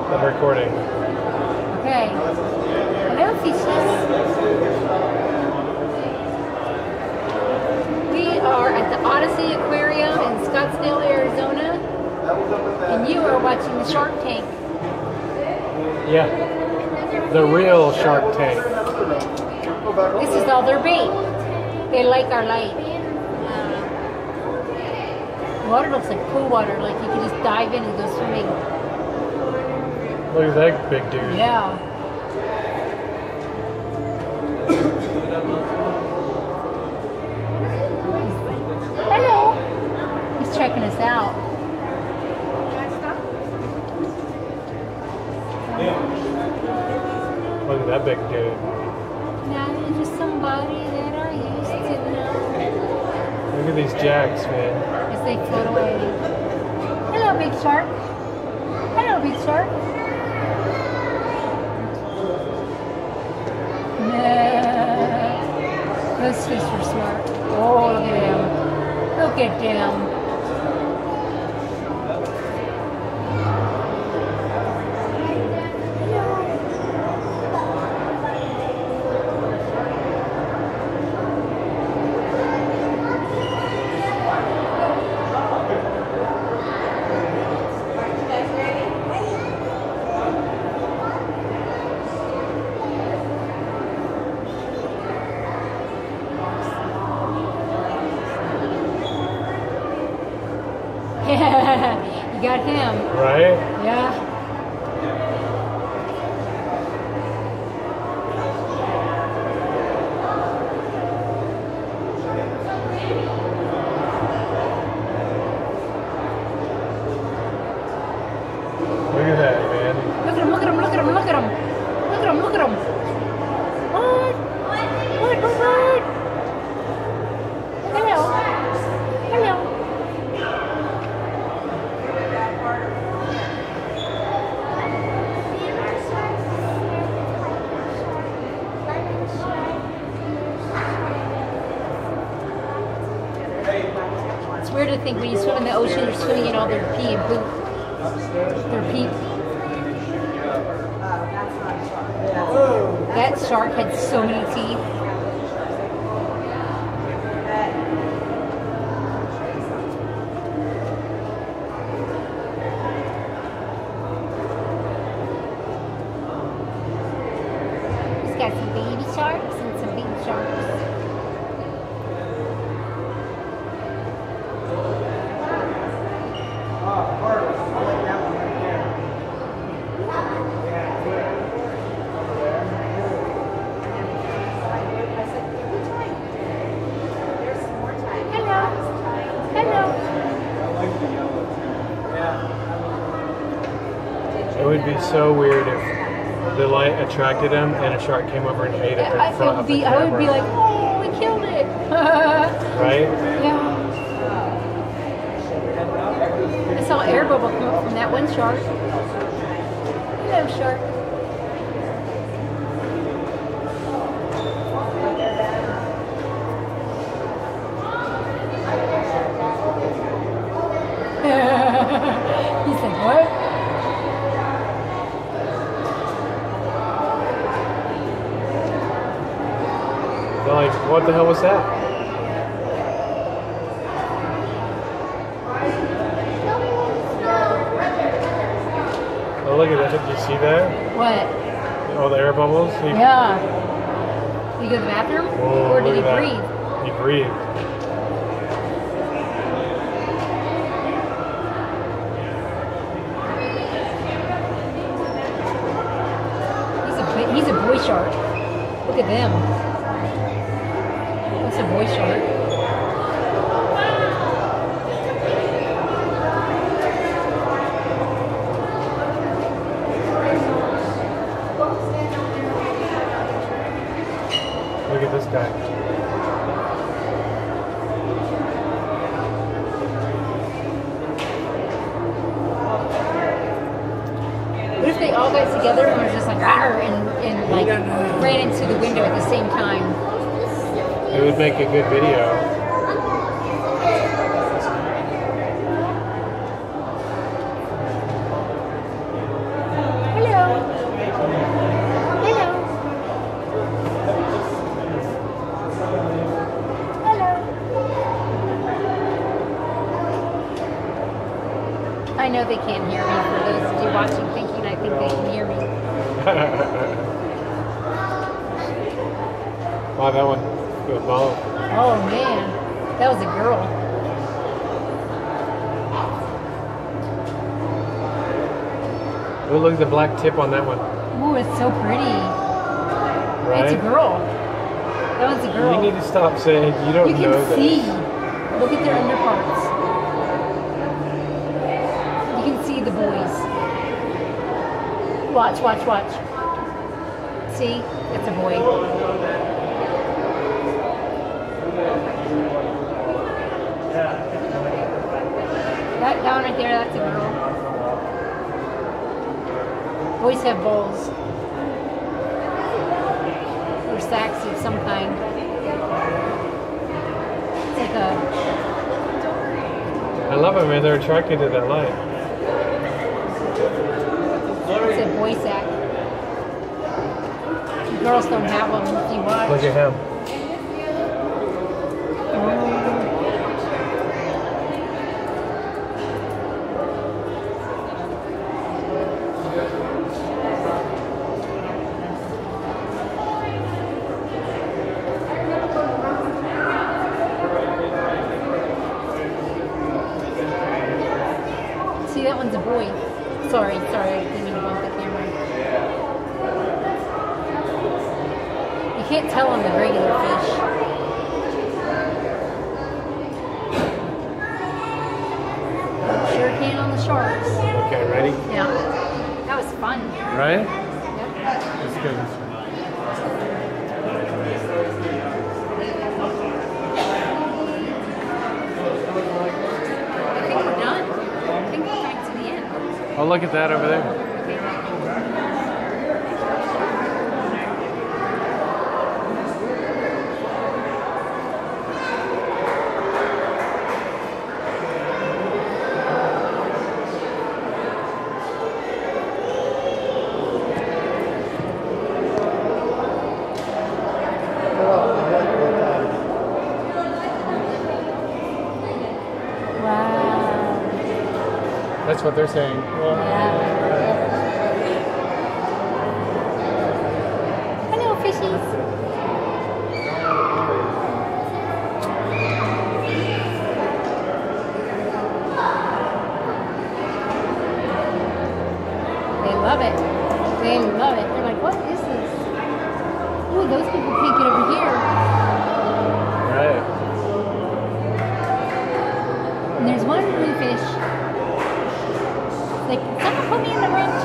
I'm recording. Okay. Hello, fishes. We are at the Odyssey Aquarium in Scottsdale, Arizona, and you are watching the Shark Tank. Yeah. The real Shark Tank. This is all their bait. They like our light. Water looks like pool water, like you can just dive in and go swimming. Look at that big dude. Yeah. Hello. He's checking us out. Look at that big dude. Now you're just somebody that I used to know. Look at these jacks, man. As they float away. Hello, big shark. Hello, big shark. Nah. Those fish are smart. Oh, look at them. Look at them. Yeah, you got him. Right? Yeah. Look at that, man. Look at him, look at him, look at him, look at him. Look at him, look at him. What? What? What? Hello. Hello. It's weird to think when you swim in the ocean, you're swimming in all their pee and poop. Their pee. That shark had so many teeth. He's got some baby sharks and some big sharks. It would be so weird if the light attracted him and a shark came over and ate it in front of the camera. I would be like, oh, we killed it. Right? Yeah. I saw air bubble come up from that one shark. Hello, shark. He's like, what? They're like, what the hell was that? Oh, look at that. Did you see that? What? All the air bubbles? Yeah. Did he go to the bathroom? Whoa, Or did he look at breathe? that. He breathed. He's a boy shark. Look at them. That's a boy shark. Look at this guy. What if they all got together and were just like, "Arr," and like ran into the window at the same time? It would make a good video. know they can't hear me. For those of you watching thinking I think they can hear me. Wow, that one goes low. Oh man, that was a girl. Oh, look at the black tip on that one. Ooh, it's so pretty. Right? It's a girl. That one's a girl. You need to stop saying you don't know You that. can see. Look at their underparts. You can see the boys. Watch, watch, watch. See? It's a boy. That one right there, that's a girl. Boys have bowls. Or sacks of some kind. It's like a... I love it, man. They're attracted to that light. It's a boy sack. Girls don't have them if you watch. Look at him. See, that one's a boy. Sorry, I didn't mean to bump the camera. You can't tell on the regular fish. Sure can on the sharks. Okay, ready? Yeah. That was fun. Right? Yep. Let's go this way. I think we're done. I think we're coming to the end. Oh, look at that over there. Wow. That's what they're saying. Hello, fishies. They love it. They love it. They're like, what is this? Ooh, those people can't get over here. Right. And there's one blue fish. Like, someone put me in the wrong